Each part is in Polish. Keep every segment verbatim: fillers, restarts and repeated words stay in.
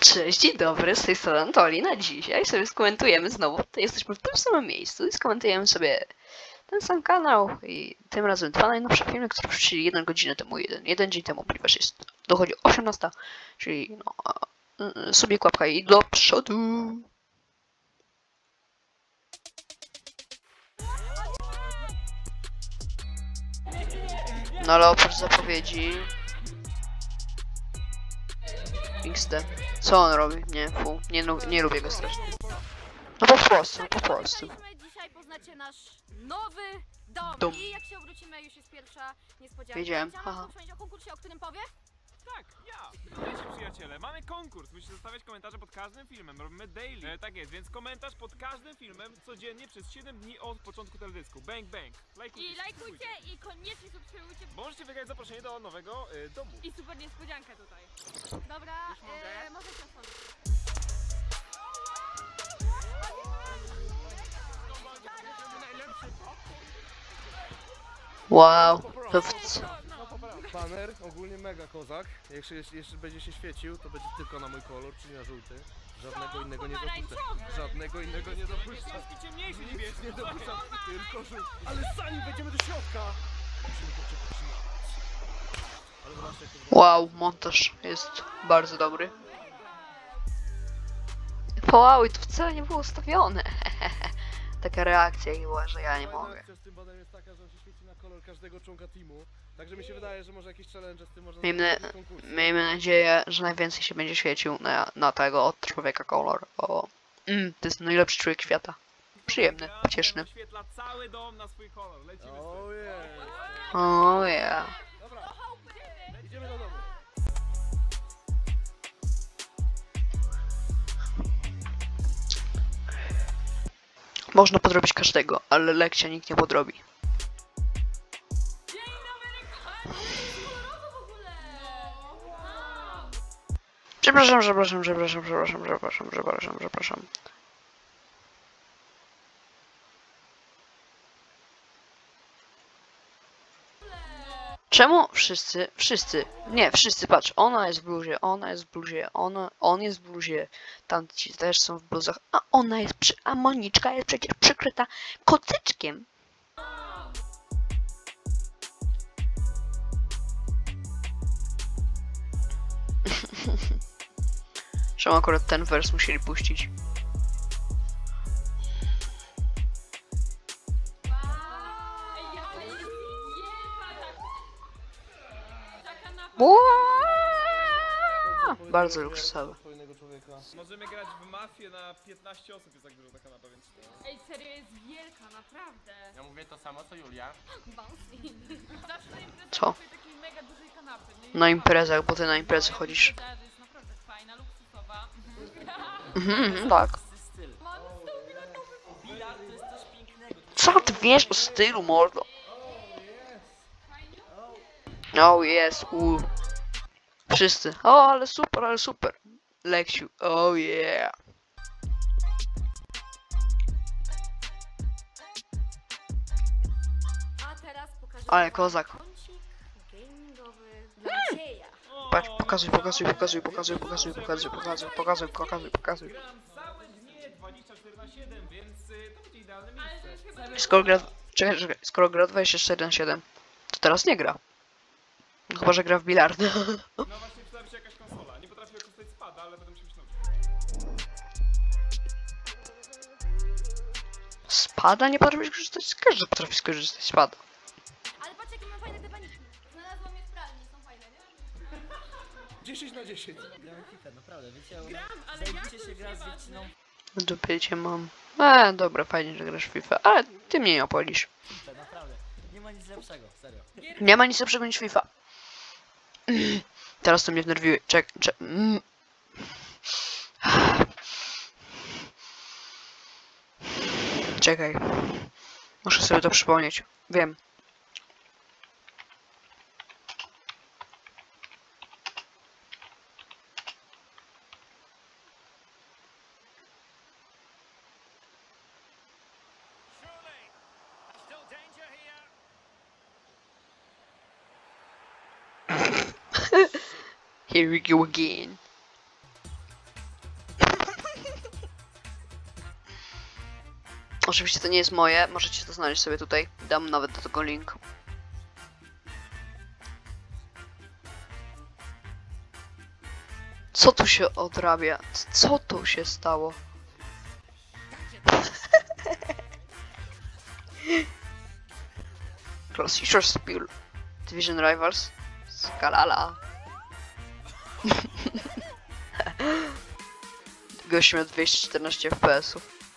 Cześć, dzień dobry, z tej strony Antolina. Dzisiaj sobie skomentujemy znowu, to jesteśmy w tym samym miejscu i skomentujemy sobie ten sam kanał i tym razem dwa najnowsze filmy, które wrócili jedną godzinę temu, jeden, jeden dzień temu, ponieważ jest, dochodzi osiemnasta, czyli no, sobie kłapka i do przodu. No ale oprócz zapowiedzi... X D. Co on robi? Nie, fu, nie, nie lubię go strasznie. No po prostu, po prostu. Dzisiaj poznacie nasz nowy dom. Dom. I jak się obrócimy, już jest pierwsza niespodzianka. Wiedziałem, Chciałam haha. wspomnieć o konkursie, o którym powie? Tak, ja! Witajcie przyjaciele, mamy konkurs, musicie zostawiać komentarze pod każdym filmem, robimy daily. E, tak jest, więc komentarz pod każdym filmem codziennie przez siedem dni od początku teledysku. Bang bang! Lajkujcie, I lajkujcie i koniecznie subskrybujcie. Możecie wygrać zaproszenie do nowego e, domu. I super niespodziankę tutaj. Dobra, Już mogę? e, możecie otworzyć. Wow, to w... Banner ogólnie mega kozak. Jeśli, jeśli jeszcze będzie się świecił, to będzie tylko na mój kolor, czyli na żółty. Żadnego innego nie dopuszczę. Żadnego innego nie dopuszczę. Książki ciemniejsze niż Nic nie dopuszczę, tylko żółty. Ale zanim wejdziemy do środka, musimy poczekać na noc. Ale zobaczcie, jak to Wow, montaż jest bardzo dobry. Wow, i to wcale nie było ustawione. Taka reakcja i była, że ja nie Fajna mogę. akcja z tym banerem jest taka, że on się świeci na kolor każdego członka teamu. Także mi się wydaje, że może jakieś challenge z tym można Miejmy, zrobić w konkursie. miejmy nadzieję, że najwięcej się będzie świecił na, na tego od człowieka kolor, bo mm, to jest najlepszy człowiek świata. Przyjemny, pocieszny. Oświetla cały dom na swój kolor, lecimy z Oh tym. yeah. Oh yeah. Dobra, idziemy do domu. Można podrobić każdego, ale lekcja nikt nie podrobi. Przepraszam, przepraszam, przepraszam, przepraszam, przepraszam, przepraszam, przepraszam. Czemu wszyscy, wszyscy, nie, wszyscy, patrz, ona jest w bluzie, ona jest w bluzie, ona, on jest w bluzie, tamci też są w bluzach, a ona jest, przy, a Moniczka jest przecież przykryta kotyczkiem. Czemu akurat ten wers musieli puścić? Wow! Bardzo luksusowe. Fajnego człowieka. Możemy grać w mafię na piętnaście osób, jest tak dużo ta kanapa, więc... Ej, serio jest wielka, naprawdę. Ja mówię to samo co Julia. Bouncy. Zawsze na imprezach Co? kupuję takiej mega dużej kanapy. nie? Na imprezach, bo ty na imprezy chodzisz. Impreza jest naprawdę fajna, luksusowa. Mhm, mhm, tak. Styl. Bilar to jest coś pięknego. Co ty wiesz o stylu, mordo? Oh yes, u. Wszyscy. O, ale super, ale super. Leksiu, oh yeah. A teraz pokażę Ale wam kozak. kącik gamingowy dla Macieja. Patrz, pokazuj, pokazuj, pokazuj, pokazuj, pokazuj, pokazuj, pokazuj, pokazuj, pokazuj, pokazuj. Gram całe dnie dwadzieścia cztery na siedem, więc y, to będzie idealne miejsce. Skoro gra, czekaj, czekaj, skoro gra dwadzieścia cztery na siedem, to teraz nie gra. No chyba, że gra w bilardy. No właśnie przydałaby się jakaś konsola. Nie potrafię korzystać z pada, ale będę musiał się nauczyć. Spada nie potrafisz korzystać? Każdy potrafi skorzystać z pada. Ale patrz jakie mam fajne te paniki. Znalazłam je w pralni, są fajne, nie? dziesięć na dziesięć. Gramy FIFA, naprawdę, wiecie, Gram, ale jak zajmijcie to się już gra z nieważne. dziewczyną W dupie cię mam. E, dobra, fajnie, że grasz w FIFA, ale ty mnie nie opłacisz. FIFA, naprawdę. Nie ma nic lepszego, serio. Nie ma nic lepszego niż FIFA. Teraz to mnie wnerwiły. Czek, czek. Mm. Czekaj. Muszę sobie to przypomnieć. Wiem. Here we go again. Oczywiście to nie jest moje, możecie to znaleźć sobie tutaj. Dam nawet do tego link. Co tu się odrabia? Co tu się stało? Class Features Spill. Division Rivals. Skalala. Gość miał dwieście czternaście F P S ów.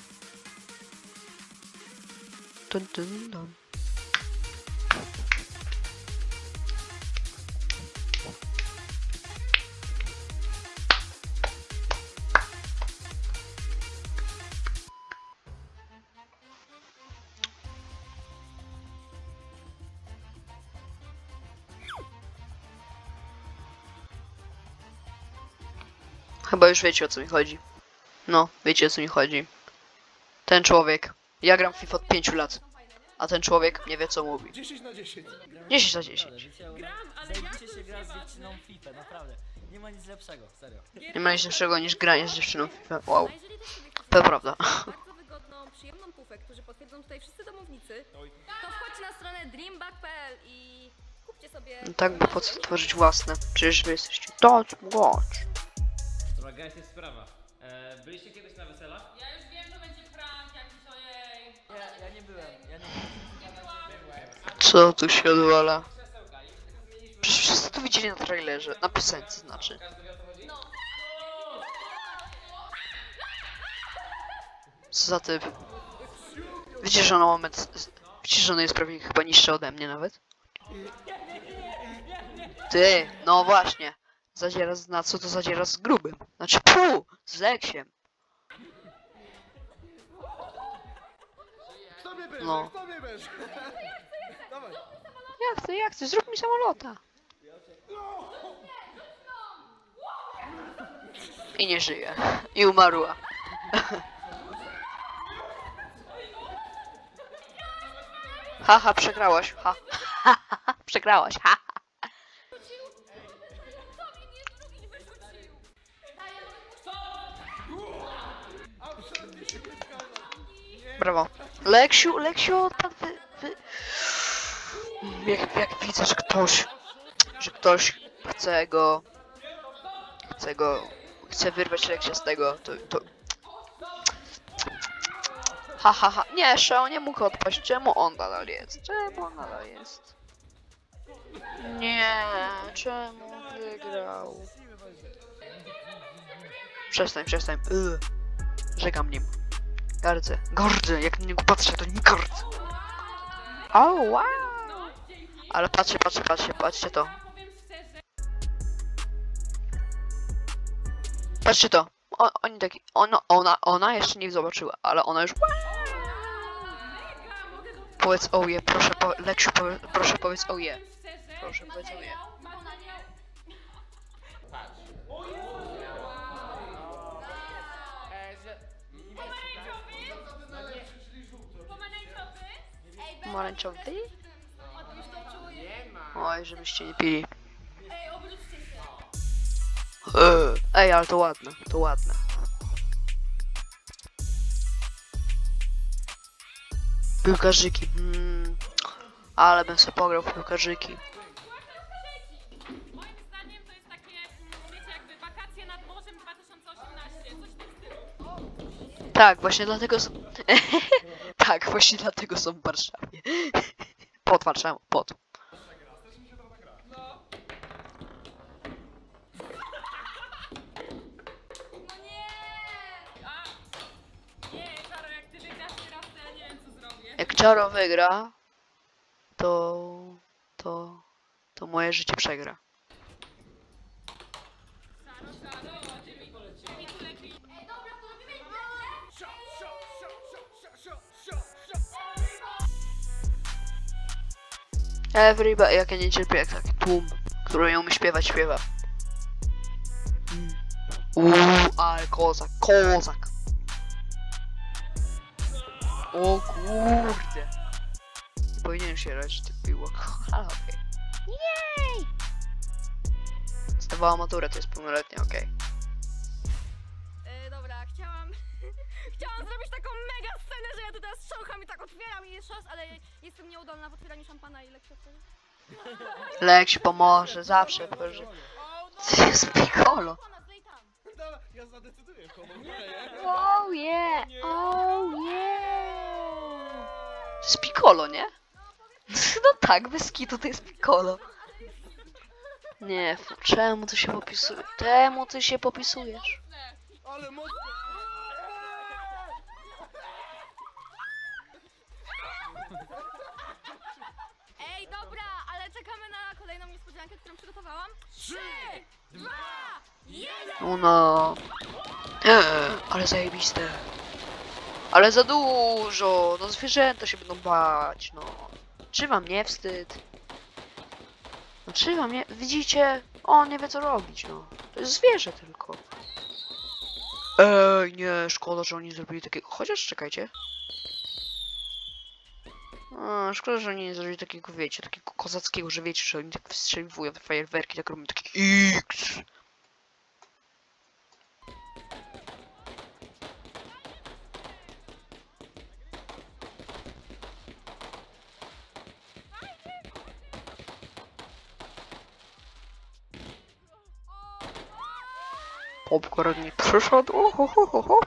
Dun, dun, dun. Chyba już wiecie, o co mi chodzi. No, wiecie, o co mi chodzi. Ten człowiek. Ja gram w FIFA od pięciu lat. A ten człowiek nie wie, co mówi. dziesięć na dziesięć. dziesięć na dziesięć. Gram, ale jak się gra z dziewczyną w FIFA, naprawdę. Nie ma nic lepszego, serio. Nie ma nic lepszego niż granie z dziewczyną w FIFA. Wow. A jeżeli też sobie chcecie To prawda. bardzo wygodną, przyjemną pufę, którzy potwierdzą tutaj wszyscy domownicy, to wchodźcie na stronę dreambag kropka p l i kupcie sobie... No tak, bo po co tworzyć własne? Przecież wy jesteście dodge, watch. Dobra, guys, jest sprawa. E, byliście kiedyś na weselach? Ja już wiem, to będzie prank jakiś, ojej. Ja, ja nie byłem, ja nie byłem. Co tu się odwala? Przecież wszyscy to widzieli na trailerze. Na piosence znaczy. Co za typ? Wiecie, że ona moment... Widzicie, że ona jest prawie chyba niższa ode mnie nawet? Ty, no właśnie. Zadziera z... Na co to zadziera z grubym? Znaczy, pół! Z leksiem. Kto mnie bierze? No. Kto mnie bierze? Dawaj. Jak chcę, jak chcę? Zrób mi samolota. I nie żyje. I umarła. Haha, przegrałaś. Ha. Przegrałaś. Ha. Brawo. Leksiu, Leksiu, tak wy, wy... Jak, jak widzę, że ktoś, że ktoś chce go, chce go, chce wyrwać Leksia z tego, to, to... Ha, ha, ha. Nie, Shao nie mógł odpaść. Czemu on nadal jest? Czemu on nadal jest? Nie, czemu wygrał? Przestań, przestań. Yy. Żegam nim. Gardzę. Gardzę. Jak na niego patrzę, to nie gardzę. O, wow. Ale patrzcie, patrzcie, patrzcie, patrzcie to. Patrzcie to. O, oni taki, ona, ona, ona jeszcze nie zobaczyła, ale ona już... Powiedz oh yeah, proszę, po, Leksiu, powie, proszę powiedz oh yeah. Proszę powiedz oh yeah. Pomarańczowy? Oj, żebyście nie pili. Eee, Ej, ale to ładne, to ładne. Piłkarzyki, mm, ale bym sobie pograł w piłkarzyki. Moim zdaniem to jest takie, mm, wiecie, jakby wakacje nad morzem dwa tysiące osiemnaście, coś w tym stylu. Tak, właśnie dlatego są... tak, właśnie dlatego są w Warszawie. Pod Warszawą, pod. Nie, Czaro, jak ty wygrasz teraz, to ja nie wiem, co zrobię. Jak Czaro wygra, to... to... to moje życie przegra. Czaro, Czaro, ty mi, ty mi tu lepiej. Ej, dobra, to robimy imprezę. Everybody, jak ja nie cierpię, jak taki tłum, który nie umie śpiewać, śpiewa. Uuu, ale kozak, kozak. O kurde. Nie powinien się rać tych piłek. Ale okej. Jej! Zdawała maturę, to jest pełnoletnia, okej. E, dobra, chciałam... chciałam zrobić taką mega scenę, że ja tu teraz szącham i tak otwieram i jeszcze raz, ale jestem nieudolna w otwieraniu szampana i lekko wtedy. Lek pomoże, zawsze pomoże. To jest piccolo. Dobra, ja zadecyduję komu. Nie, Oh yeah, oh yeah. To jest piccolo, nie? No tak, bez kitu to jest piccolo. Nie, czemu ty się popisujesz? Czemu ty się popisujesz? ale mocno. Ej, dobra, ale czekamy na kolejną niespodziankę, którą przygotowałam. Trzy, dwa, jeden! No no. Eee, ale zajebiste. Ale za dużo. No zwierzęta się będą bać, no. Czy wam nie wstyd? No czy wam nie... Widzicie? On nie wie co robić, no. To jest zwierzę tylko. Ej, nie, szkoda, że oni zrobili takiego... Chociaż czekajcie. A, szkoda, że oni nie zrobili takiego, wiecie, takiego kozackiego, że wiecie, że oni tak wystrzeliwują te fajerwerki, tak robią taki X. Popcorn nie przyszedł. Uhuhuhu.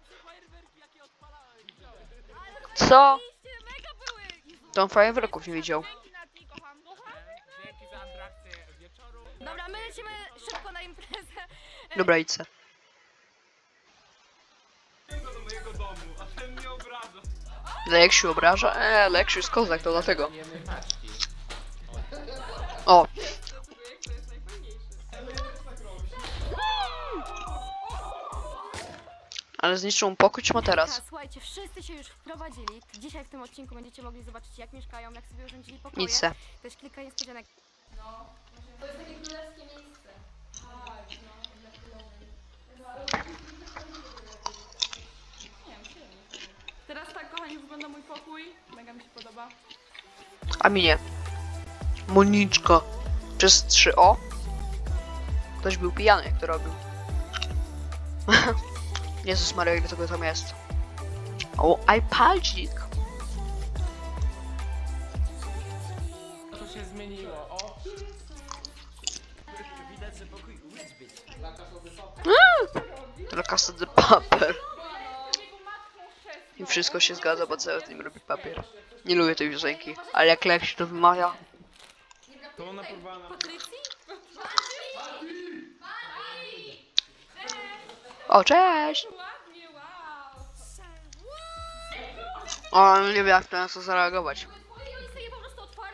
Co? Mega były! To on fajerwerków nie widział. Dzięki za atrakcję wieczoru. Dobra, my lecimy szybko na imprezę. Dobra, idź se. Tylko do mojego domu, a ten mnie obraża. Leksiu obraża? Eee, Leksiu jest kozak, to dlatego. O. Ale zniszczył mu pokój, czy ma teraz? Słuchajcie, wszyscy się już wprowadzili. Dzisiaj w tym odcinku będziecie mogli zobaczyć, jak mieszkają, jak sobie urządzili pokoje. Nic se. Też kilka niespodzianek. To jest takie królewskie miejsce. Teraz tak, kochani, wygląda mój pokój. Mega mi się podoba. A mi nie. Moniczka. Przez trzy O. Ktoś był pijany, jak to robił. Jezus Maria, ile tego tam jest. O, iPadzik. To się zmieniło, o! Widać, że pokój umieć być. La Casa de Paper. I wszystko się zgadza, bo cały tym robi papier. Nie lubię tej piosenki, ale jak Leksiu to wymawia. To ona próbowała nam... O, cześć! O, nie wiem jak na to zareagować. I oni sobie po prostu otwarli.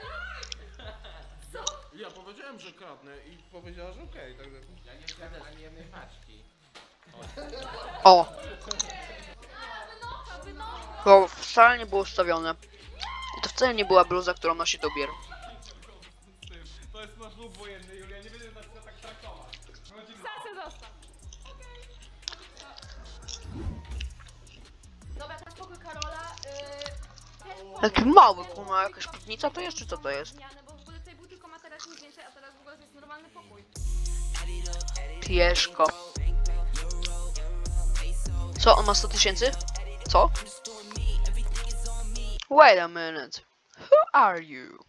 Ja powiedziałem, że kradnę i powiedziała, że okej, także... Ja nie wkładam ani jednej paczki. O! To wcale nie było ustawione. I to wcale nie była bluza, którą nosi Tobier. To jest nasz lub wojenny, Julia, nie będziesz nas tak traktować. Chodzimy. Sasy zostaw. Dobra, teraz pokój Karola. Yy, Taki mały, kurwa, jakaś piwnica to jest, czy co to jest? zmiany, bo w ogóle tutaj był tylko materac, nic więcej, a teraz w ogóle to jest normalny pokój. Pieszko. Co, on ma sto tysięcy? Co? Wait a minute. Who are you?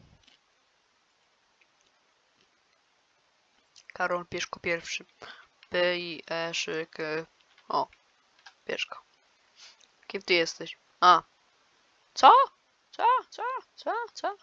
Karol Pieszko pierwszy. P I E Sz K. O. Pieszko. Kim ty jesteś? A. Co? Co? Co? Co? Co?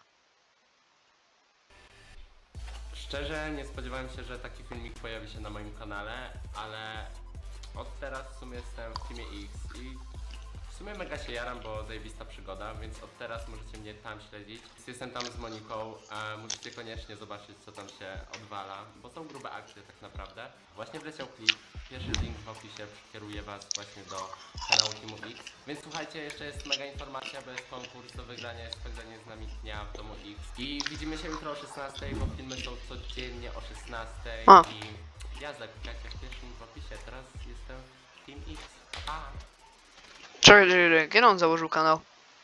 Szczerze nie spodziewałem się, że taki filmik pojawi się na moim kanale, ale od teraz w sumie jestem w Teamie X i w sumie mega się jaram, bo zajebista przygoda, więc od teraz możecie mnie tam śledzić. Jestem tam z Moniką, a musicie koniecznie zobaczyć, co tam się odwala, bo są grube akcje tak naprawdę. Właśnie wleciał klip, pierwszy link w opisie kieruje was właśnie do kanału Teamu X. Więc słuchajcie, jeszcze jest mega informacja, bo jest konkurs do wygrania, jest spędzenie z nami dnia w domu X. I widzimy się jutro o szesnastej, bo filmy są codziennie o szesnastej. A. I jazda, klikajcie w pierwszy link w opisie, teraz jestem w Team X. A. Czekaj, czekaj, czekaj, kiedy on założył kanał?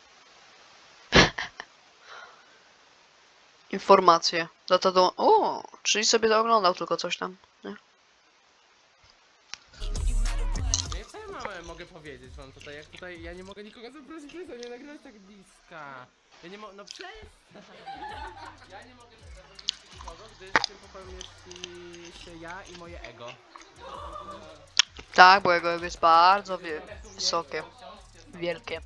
Informacje. Data do... O, czyli sobie to oglądał tylko coś tam. Nie? No i co ja mam mam, mogę powiedzieć wam tutaj, jak tutaj, ja nie mogę nikogo zaprosić, proszę nie nagrywać tak bliska. Ja nie mogę, no przez... Ja nie mogę zaprosić nikogo, gdyż w tym pokoju mieści się ja i moje ego. Tak, bo jego ego jest bardzo wie wysokie. Wielkie.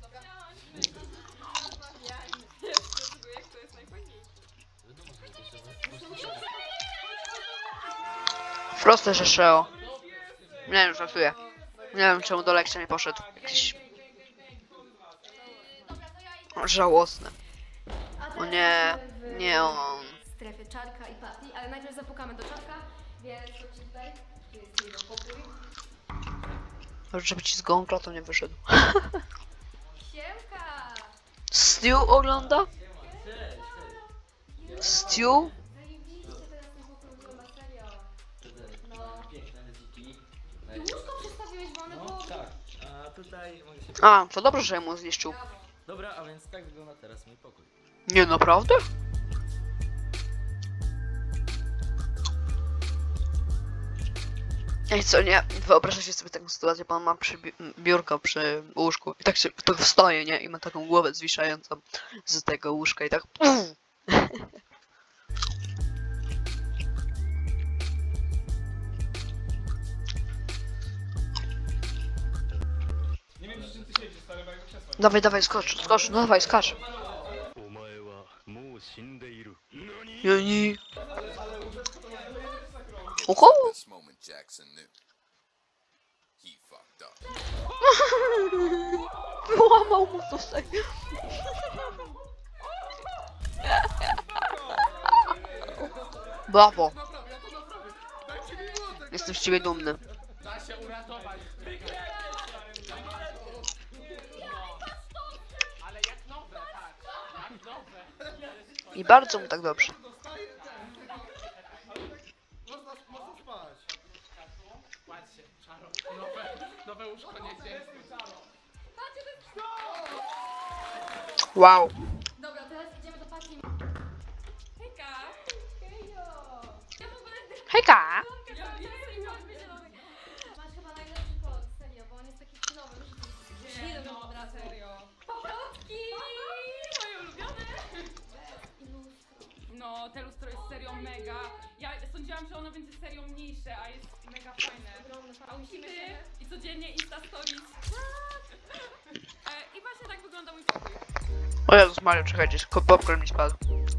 Proste, że Sheo. Nie wiem, żartuję. Nie wiem, czemu do lekcji nie poszedł. Jakiś... żałosny. O nie, nie on. W strefie Czarka i Patty, ale najpierw zapukamy do Czarka, więc chodźcie tutaj. Tu jest jego pokój. Może żeby ci z gąkla to nie wyszedł. Siemka! Stu ogląda? Stu? Zajebiście teraz ten pokój wygląda, serio. No. I łóżko przestawiłeś, bo one było... Tak, a tutaj mogę się... A, to dobrze, że mu zniszczył. Dobra, a więc tak wygląda teraz mój pokój. Nie, naprawdę? Ej, co nie? Wyobrażacie sobie taką sytuację, pan ma przy bi biurko przy łóżku i tak się tak wstaje, nie? I ma taką głowę zwiszającą z tego łóżka i tak... Nie wiem, przy czym ty siedzisz, stary, bo jego krzesła. Dawaj, dawaj, skocz, skocz, no dawaj, skacz. Jani. Oho! This moment Jackson knew. He fucked up. Wyłamał mu to sobie. Brawo. Jestem z ciebie dumny. Da się uratować. Ale jak nowe, tak. Jak nowe. I bardzo mu tak dobrze. Można, można spać. Patrzcie, czaro. Nowe, nowe łóżko nie dziecko. Wow. Dobra, teraz idziemy do Patty. Hejka! Hejo! Ja w ogóle... Hejka! Masz chyba najlepszy kod, serio, bo on jest taki chillowy. Nie, no, na serio. Powrotki! Moje ulubione. No, te lustro jest serio mega. Ja sądziłam, że ono będzie serio mniejsze, a jest mega fajne. A musimy się... I codziennie Insta Stories. E, I właśnie tak wygląda mój pokój. O Jezus Mario, czekajcie, popcorn mi spadł.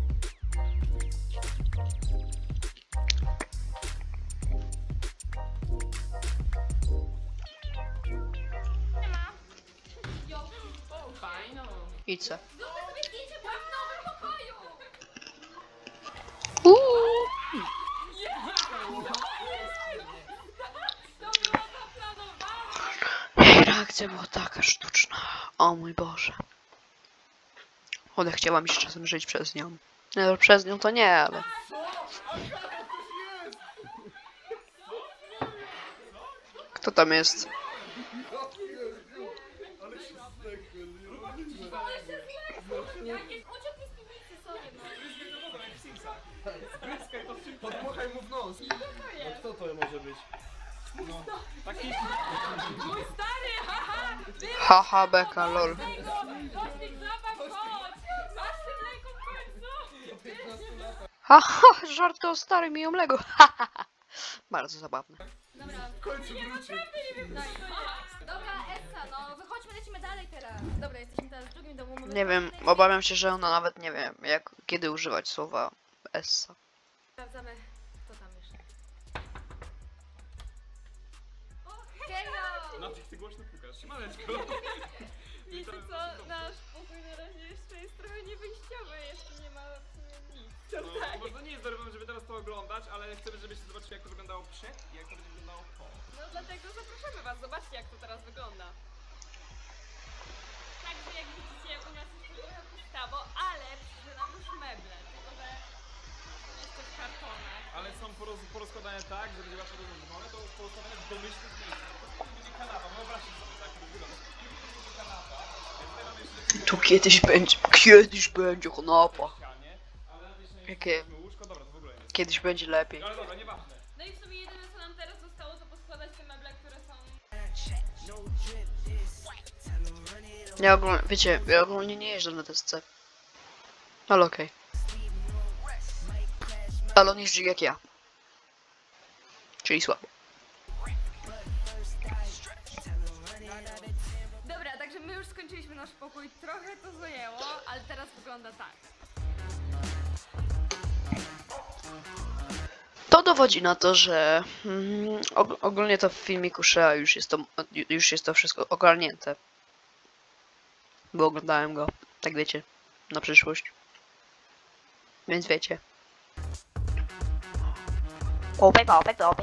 Fajno. Idź se. Zróbmy sobie zdjęcie, bo w nowym pokoju! Uuu. Jej reakcja była taka sztuczna. O mój Boże. Ona chciała mi się czasem żyć przez nią. No, przez nią to nie, ale... Kto tam jest? Ale się zdechłem, Uciekł mi z piwnicy sobie, no. podmuchaj mu w nos. No kto to może być? Taki... Mój stary, haha! Haha, beka, lol. Dość tych zabaw, chodź! Masz tym mleko w końcu! Haha, żarty o starym i o mlego. Haha. Bardzo zabawne. Dobra, W końcu wrócił. dobra, Essa, no wychodźmy, lecimy dalej teraz. Dobra, jesteśmy teraz w drugim domu. mamy Nie wiem, kolejny- obawiam się, że ona nawet nie wie, jak, kiedy używać słowa essa. Sprawdzamy, kto tam jeszcze. Hejo! Na tych ty głośno pukasz. Siemaneczko. Wiecie co, nasz pokój na razie jeszcze jest trochę niewyjściowy, jeszcze nie ma w sumie nic. No, może nie jest dobry moment, żeby teraz to oglądać, ale chcemy, żebyście zobaczyli, jak to wyglądało przed i jak to będzie wyglądało po. No dlatego zapraszamy was, zobaczcie jak to teraz wygląda. Także jak widzicie, u nas jest to trochę pustawo, ale przyszły nam już meble, tylko że są jeszcze w kartonach. Ale są poroz, porozkładane tak, że będzie wasze rozłożone, to porozkładane w domyślnych miejscach. To będzie kanapa, wyobraźcie sobie tak, to wygląda. Tu będzie kanapa, więc tutaj mamy jeszcze... Tu kiedyś będzie, kiedyś będzie kanapa. ścianie, ale na tej ścianie Jakie? mamy łóżko, dobra, to w ogóle jest. Kiedyś będzie lepiej. Ale dobra, nieważne. No i w sumie jedyne co nam teraz zostało to poskładać te meble, które są... Ja ogólnie, wiecie, ja ogólnie nie jeżdżę na desce. Ale okej. Ale on jeździ jak ja. Czyli słabo. Dobra, także my już skończyliśmy nasz pokój. Trochę to zajęło, ale teraz wygląda tak. To dowodzi na to, że mm, og ogólnie to w filmiku Shea już jest to, już jest to wszystko ogarnięte. Bo oglądałem go, tak wiecie, na przyszłość. Więc wiecie. Popy, popy, popy.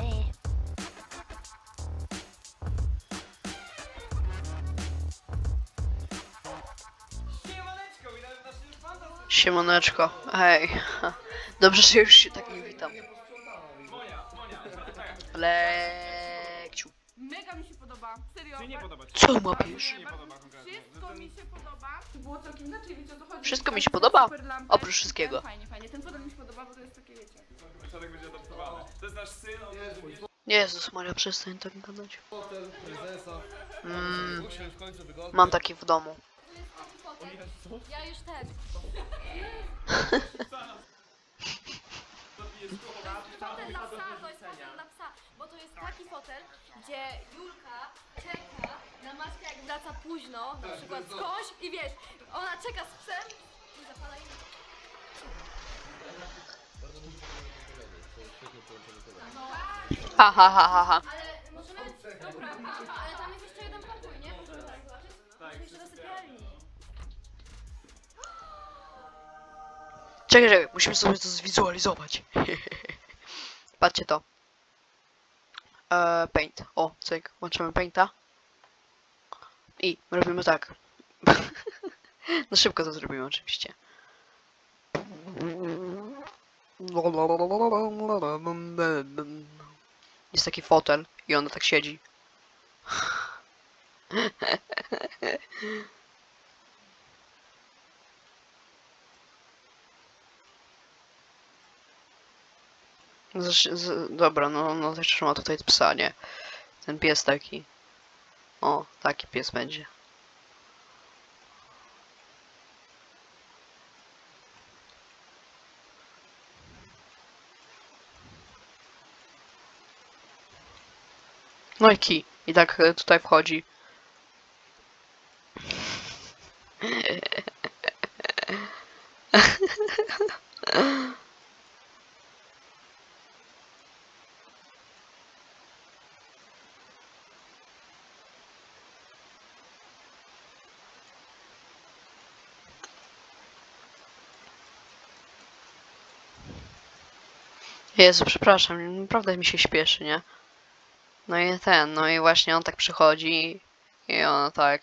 Siemoneczko, hej. Dobrze, że już się tak nie witam. Lekciu. Mega mi się podoba, serio. Czy nie podoba ci? Co łapiesz? Nie podoba konkretnie. Wszystko mi się podoba. Było całkiem inaczej, wiecie o co chodzi. Wszystko mi się podoba, Super lampy. oprócz wszystkiego. Fajnie, fajnie. Ten fotel mi się podoba, bo to jest takie, wiecie. Środek będzie adaptowany. To jest nasz syn, on jest... Jezus Maria, przestań tak gadać. Hotel, prezesa. Mm, Usiądź w końcu wygodnie. mam taki w domu. Ja już ten. Fotel dla psa, to jest fotel dla psa, bo to jest taki fotel, gdzie Julka czeka na Maćka, jak wraca późno, na przykład skądś i wiesz, ona czeka z psem i zapala im. Ha ha ha ha ha. Ale możemy, dobra, ale tam jest jeszcze jeden pokój, nie? Możemy tak zobaczyć? Tak, Jeszcze do sypialni. Czekaj, czekaj, musimy sobie to zwizualizować. Patrzcie to. Eee, paint. O, cyk, włączymy painta. I robimy tak. No szybko to zrobimy oczywiście. Jest taki fotel i ona tak siedzi. Z, z, dobra, no, no też ma tutaj psa, nie? Ten pies taki. O, taki pies będzie. No i kij. I tak e, tutaj wchodzi. Jezu, przepraszam, naprawdę mi się śpieszy, nie? No i ten, no i właśnie on tak przychodzi i on tak...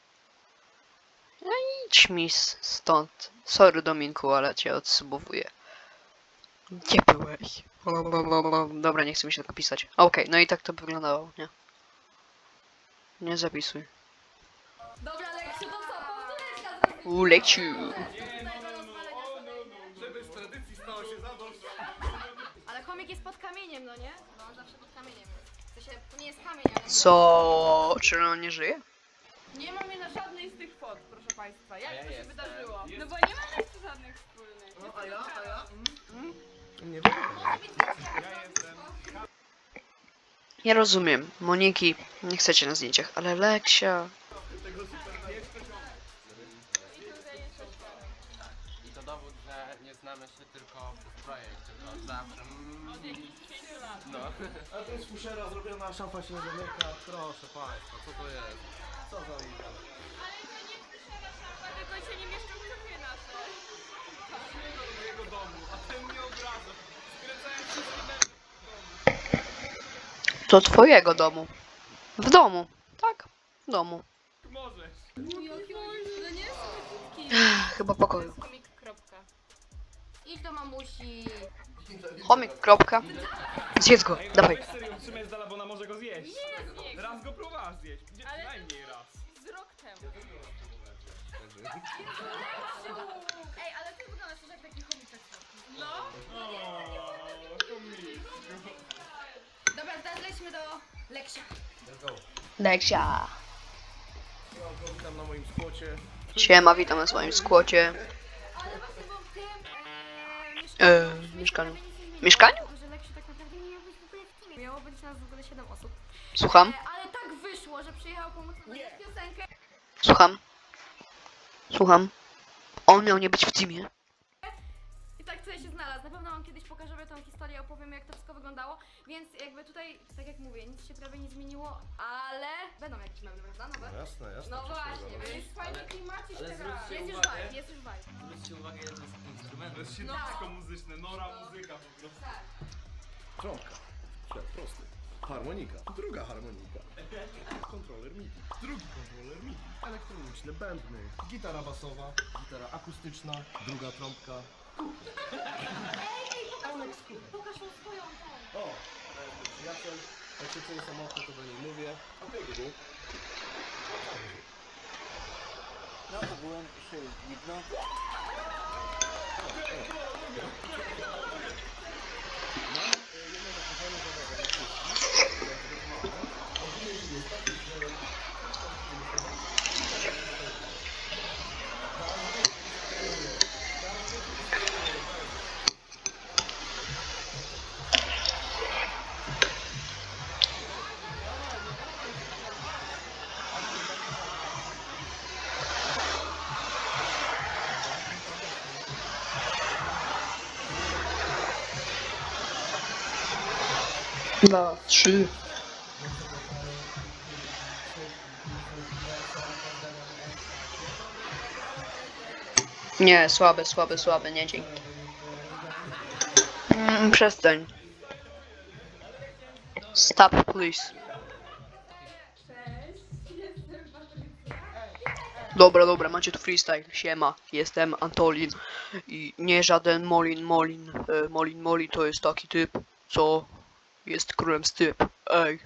No idź mi stąd. Sorry Dominku, ale cię odsubowuję. Gdzie byłeś? Dobra, nie chcę mi się tego pisać. Okej, okay, no i tak to wyglądało, nie? Nie zapisuj. Dobra, Leksiu, to co? Powtóreczka zrobimy. U, Leksiu. Żeby z tradycji stało się zadość. Ale chomik jest pod kamieniem, no nie? No, on zawsze pod kamieniem jest. To, się, to nie jest kamień, ale... Co? Czy on nie żyje? Nie mam je na żadnej z tych fot, proszę państwa. Jak A ja to się jestem. wydarzyło? No bo nie mamy jeszcze żadnych wspólnych. No, a ja, a ja? Nie Ja rozumiem. Moniki, nie chcecie na zdjęciach, ale Leksia... I to dowód, że nie znamy się tylko przez projekt, tylko zawsze... Mm, no. A to jest fuszera zrobiona, szafa się nie zamyka. Proszę państwa, co to jest? Co za liga? Tylko się nie mieszczą w szafie nasze. do jego domu, a ten mnie obraza. Skręcałem wszystkie To twojego domu. W domu. Tak, w domu. możesz. Jaki on, no nie jest krótki. Chyba pokoju. Chomik, kropka. Idź do mamusi. Chomik, kropka. Zjedz go, Ej, dawaj. weź serio, trzymaj z dala, bo ona może go zjeść. Raz go próbowałaś zjeść. Gdzie, Ale- najmniej raz. Z rok temu. Ej, ale ty wyglądasz jak taki chomik tak słodki. No. Dobra, teraz lećmy do Leksia. Leksia. No, witam na moim skłocie. Siema, witam na swoim skłocie. Ale właśnie, bo w tym e, Eee, mieszkaniu. Mieszkaniu? Że Leksiu tak naprawdę nie miał być w ogóle w teamie. Miało być nas w ogóle siedem osób. Słucham? E, ale tak wyszło, że przyjechał pomóc nam nagrać piosenkę. Słucham? Słucham? On miał nie być w teamie. I tak tutaj się znalazł. Na pewno wam kiedyś pokażemy tą historię, opowiem jak to wszystko wyglądało. Więc jakby tutaj, tak jak mówię, nic się prawie nie zmieniło, ale będą jakieś meble, prawda? Nowe? No jasne, jasne. No właśnie, przecież, więc Fajny klimacik Ale teraz. zwróćcie jest już uwagę, vibe, jest już vibe. zwróćcie uwagę, ile to jest instrumentów. To jest środowisko muzyczne, nora muzyka po prostu. Tak. Trąbka, świat prosty. Harmonika, druga harmonika. Kontroler MIDI, drugi kontroler MIDI. Elektroniczne bębny, gitara basowa, gitara akustyczna, druga trąbka. Pokaż tą swoją tą. O, e, przyjaciel, jak się czuję samotny, to do niej mówię. Okej, Gugu. No to byłem widno. Dwa, trzy. Nie, słabe, słabe, słabe, nie dzięki. Mm, przestań. Stop, please. Dobra, dobra, macie tu freestyle. Siema, jestem Antolin. I nie żaden Molin, Molin. E, Molin, Molin to jest taki typ, co jest królem styp. Ej.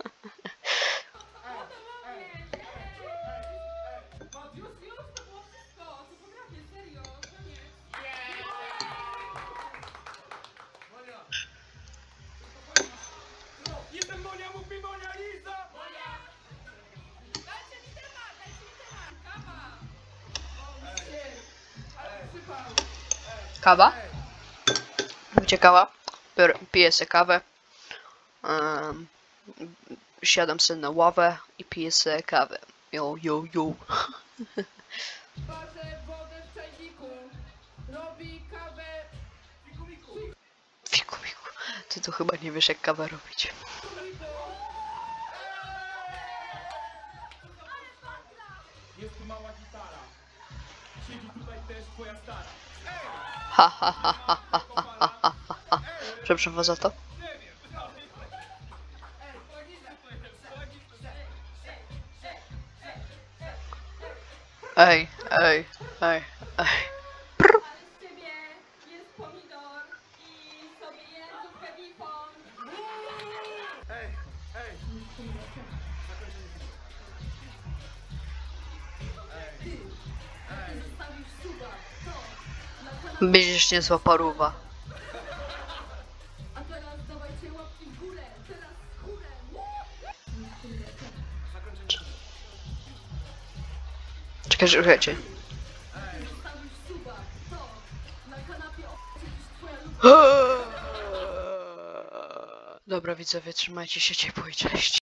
Już, już, to było wszystko. Typografię, serio, koniec. Jestem Monia, mów mi Monia Lisa! Dajcie mi temat, dajcie mi temat. Kawa. Ale przypał. Kawa? Gdzie kawa? Biorę- Piję sobie kawę. Um, siadam sobie na ławę i piję sobie kawę. Yo, yo, yo. Parzę wodę w czajniku. Robi kawę. Fiku, fiku. Ty to chyba nie wiesz jak kawę robić. Jest tu mała gitara. Siedzi tutaj też twoja stara. Ha, ha, ha, ha, ha, ha, ha, ha, ha. Przepraszam za to. Ej, ej, ej, ej. Ale z ciebie jest pomidor i sobie je zupkę bifon. Ej, ej. Zostawisz suba. To. Na kanał. Będziesz niezła paruwa. A teraz dawajcie łapki w górę. Teraz w górę. Czekaj, czekajcie. Zostawisz suba. To. Na kanapie o***ć twoja luba. Dobra widzowie, trzymajcie się ciepło i cześć.